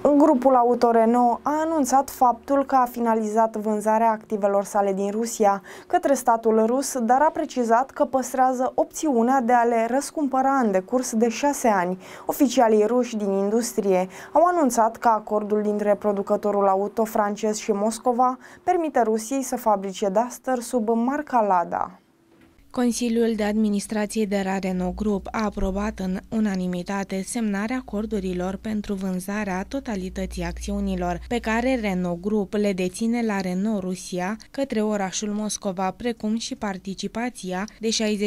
Grupul auto Renault a anunțat faptul că a finalizat vânzarea activelor sale din Rusia către statul rus, dar a precizat că păstrează opțiunea de a le răscumpăra în decurs de 6 ani. Oficialii ruși din industrie au anunțat că acordul dintre producătorul auto francez și Moscova permite Rusiei să fabrice Duster sub marca Lada. Consiliul de Administrație de la Renault Group a aprobat în unanimitate semnarea acordurilor pentru vânzarea totalității acțiunilor pe care Renault Group le deține la Renault Rusia către orașul Moscova, precum și participația de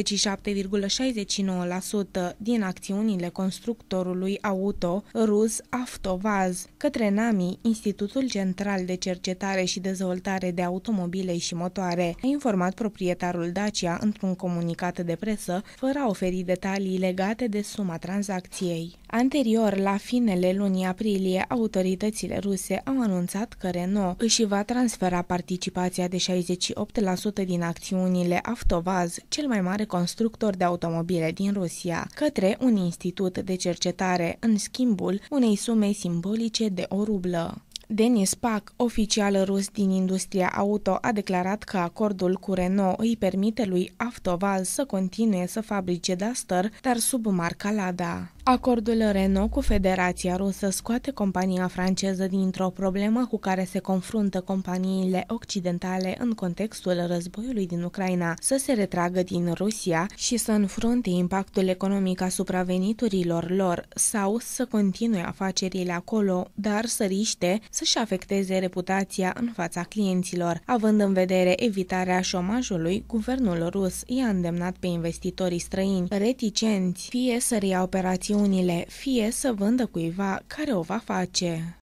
67,69% din acțiunile constructorului auto rus Avtovaz către NAMI, Institutul Central de Cercetare și Dezvoltare de Automobile și Motoare, a informat proprietarul Dacia într-un comunicat de presă, fără a oferi detalii legate de suma tranzacției. Anterior, la finele lunii aprilie, autoritățile ruse au anunțat că Renault își va transfera participația de 68% din acțiunile Avtovaz, cel mai mare constructor de automobile din Rusia, către un institut de cercetare, în schimbul unei sume simbolice de o rublă. Denis Pak, oficial rus din industria auto, a declarat că acordul cu Renault îi permite lui Avtovaz să continue să fabrice Duster, dar sub marca Lada. Acordul Renault cu Federația Rusă scoate compania franceză dintr-o problemă cu care se confruntă companiile occidentale în contextul războiului din Ucraina, să se retragă din Rusia și să înfrunte impactul economic asupra veniturilor lor sau să continue afacerile acolo, dar să riște să-și afecteze reputația în fața clienților. Având în vedere evitarea șomajului, guvernul rus i-a îndemnat pe investitorii străini reticenți fie să reia operațiunile, fie să vândă cuiva care o va face.